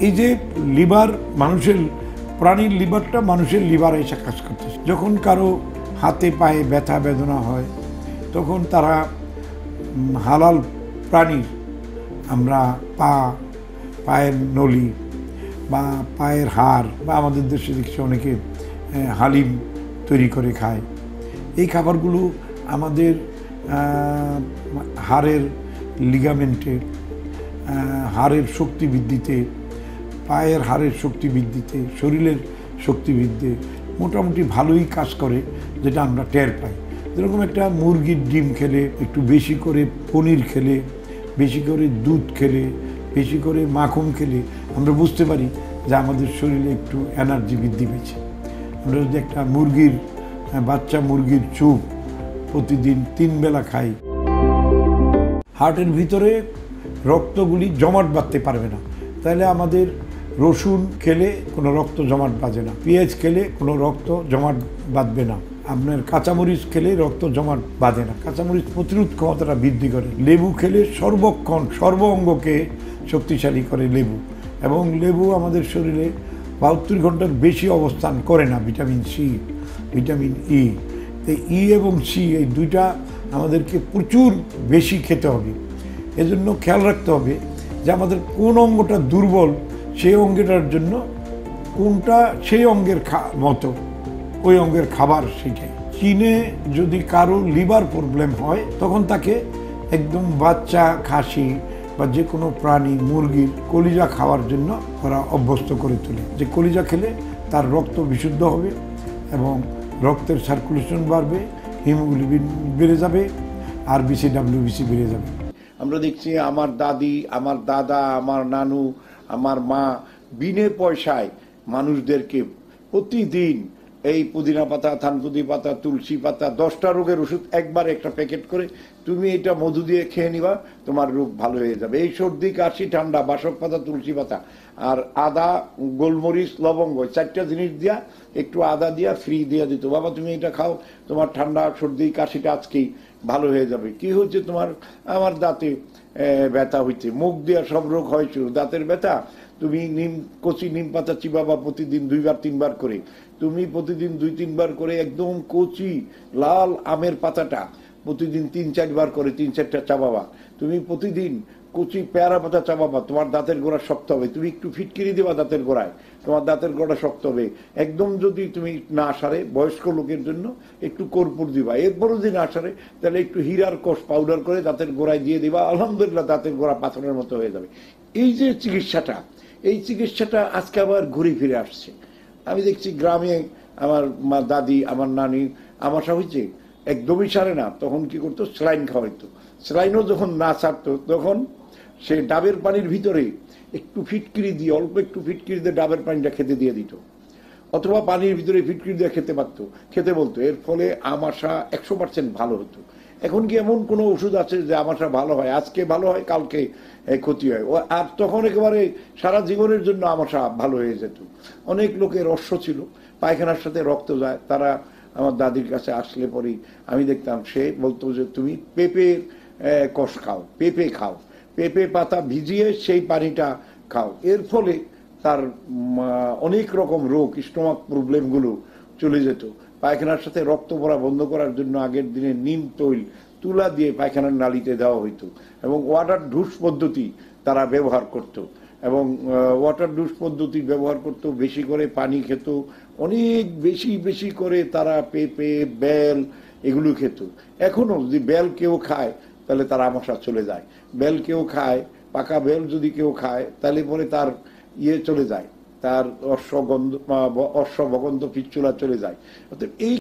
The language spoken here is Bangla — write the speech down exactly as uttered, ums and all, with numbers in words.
এই যে লিভার মানুষের প্রাণীর লিভারটা মানুষের লিভার এসে কাজ করতেছে। যখন কারো হাতে পায়ে ব্যথা বেদনা হয় তখন তারা হালাল প্রাণীর আমরা পা পায়ের নলি বা পায়ের হাড় বা আমাদের দেশে দেখছি অনেকে হালিম তৈরি করে খায়। এই খাবারগুলো আমাদের হাড়ের লিগামেন্টের হাড়ের শক্তি বৃদ্ধিতে, পায়ের হাড়ের শক্তি বৃদ্ধিতে, শরীরের শক্তি বৃদ্ধিতে মোটামুটি ভালোই কাজ করে, যেটা আমরা টের পাই। যেরকম একটা মুরগির ডিম খেলে, একটু বেশি করে পনির খেলে, বেশি করে দুধ খেলে, বেশি করে মাখন খেলে আমরা বুঝতে পারি যে আমাদের শরীরে একটু এনার্জি বৃদ্ধি পেয়েছে। আমরা যদি একটা মুরগির বাচ্চা মুরগির চুপ প্রতিদিন তিন বেলা খাই, হার্টের ভিতরে রক্তগুলি জমাট বাঁধতে পারবে না। তাহলে আমাদের রসুন খেলে কোনো রক্ত জমাট বাঁধে না, পেঁয়াজ খেলে কোনো রক্ত জমাট বাঁধবে না, আপনার কাঁচামরিচ খেলে রক্ত জমাট বাঁধে না, কাঁচামরিচ প্রতিরোধ ক্ষমতাটা বৃদ্ধি করে। লেবু খেলে সর্বক্ষণ সর্ব অঙ্গকে শক্তিশালী করে লেবু, এবং লেবু আমাদের শরীরে বাহাত্তর ঘন্টার বেশি অবস্থান করে না। ভিটামিন সি, ভিটামিন ই, এই ই এবং সি এই দুইটা আমাদেরকে প্রচুর বেশি খেতে হবে। এজন্য খেয়াল রাখতে হবে যে আমাদের কোন অঙ্গটা দুর্বল, সেই অঙ্গটার জন্য কোনটা সেই অঙ্গের মতো ওই অঙ্গের খাবার সেটাই। চীনে যদি কারো লিভার প্রবলেম হয় তখন তাকে একদম বাচ্চা খাসি বা যে কোনো প্রাণী মুরগির কলিজা খাওয়ার জন্য ওরা অভ্যস্ত করে তোলে, যে কলিজা খেলে তার রক্ত বিশুদ্ধ হবে এবং রক্তের সার্কুলেশন বাড়বে, হিমোগ্লোবিন বেড়ে যাবে, আর বিসি ডাব্লিউবিসি বেড়ে যাবে। আমরা দেখছি আমার দাদি, আমার দাদা, আমার নানু, আমার মা বিনে পয়সায় মানুষদেরকে প্রতিদিন এই পুদিনা পাতা, থানকুনি পাতা, তুলসী পাতা, দশটা রোগের ওষুধ একবার একটা প্যাকেট করে তুমি এটা মধু দিয়ে খেয়ে নিবা, তোমার রোগ ভালো হয়ে যাবে। এই সর্দি কাশি ঠান্ডা বাসক পাতা, তুলসী পাতা আর আদা, গোলমরিচ, লবঙ্গ চারটা জিনিস দিয়া একটু আদা দিয়া ফ্রি দিয়া দিত, বাবা তুমি এটা খাও, তোমার ঠান্ডা সর্দি কাশিটা আজকেই ভালো হয়ে যাবে। কি হচ্ছে তোমার? আমার দাঁতে ব্যথা হইছে, মুখ দিয়া সব রোগ হয় শুরু, দাঁতের ব্যথা। তুমি নিম কচি নিম পাতা চিবাবা প্রতিদিন দুইবার তিনবার করে, তুমি প্রতিদিন দুই তিনবার করে একদম কচি লাল আমের পাতাটা প্রতিদিন তিন চারবার করে তিন চারটা চাবাবা, তুমি প্রতিদিন কচি পেয়ারা পাতা চাবাবা, তোমার দাঁতের গোড়া শক্ত হবে। তুমি একটু ফিটকিরি দিবা দাঁতের গোড়ায়, তোমার দাঁতের গোড়া শক্ত হবে। একদম যদি তুমি না সারে, বয়স্ক লোকের জন্য একটু কর্পূর দিবা। এরপরও যদি না সারে তাহলে একটু হীরার কোষ পাউডার করে দাঁতের গোড়ায় দিয়ে দিবা, আলহামদুলিল্লাহ দাঁতের গোড়া পাথরের মতো হয়ে যাবে। এই যে চিকিৎসাটা, এই চিকিৎসাটা আজকে আবার ঘুরে ফিরে আসছে। আমি দেখছি গ্রামে আমার মা দাদি, আমার নানি আমাশা হয়েছে, একদমই সারে না, তখন কি করতো? স্যালাইন খাওয়াইতো। স্যালাইনও যখন না ছাড়তো তখন সে ডাবের পানির ভিতরে একটু ফিটকিরি দিয়ে, অল্প একটু ফিটকিরি দিয়ে ডাবের পানিটা খেতে দিয়ে দিত, অথবা পানির ভিতরে ফিটকিরি দিয়ে খেতে পারতো, খেতে বলতো। এর ফলে আমাশা একশো পার্সেন্ট ভালো হতো। এখন কি এমন কোনো ওষুধ আছে যে আমাশা ভালো হয়? আজকে ভালো হয়, কালকে ক্ষতি হয়। আর তখন একেবারে সারা জীবনের জন্য আমাশা ভালো হয়ে যেত। অনেক লোকের অশ্ব ছিল, পায়খানার সাথে রক্ত যায়, তারা আমার দাদির কাছে আসলে পরেই আমি দেখতাম সে বলতো যে তুমি পেঁপের কষ খাও, পেঁপে খাও, পেঁপে পাতা ভিজিয়ে সেই পানিটা খাও। এর ফলে তার অনেক রকম রোগ, স্টোমাক প্রবলেমগুলো চলে যেত। পায়খানার সাথে রক্ত পড়া বন্ধ করার জন্য আগের দিনে নিম তৈল তুলা দিয়ে পায়খানার নালীতে দেওয়া হইতো, এবং ওয়াটার ঢুস পদ্ধতি তারা ব্যবহার করত, এবং ওয়াটার ডুস পদ্ধতি ব্যবহার করতো, বেশি করে পানি খেত, অনেক বেশি বেশি করে তারা পেঁপে, বেল এগুলো খেত। এখনো যদি বেল কেউ খায় তাহলে তার আমাশা চলে যায়। বেল কেউ খায়, পাকা বেল যদি কেউ খায় তাহলে পরে তার ইয়ে চলে যায়, তার অশ্বগন্ধ অশ্বভগন্ধ পিচ্চুলা চলে যায়। অর্থাৎ এই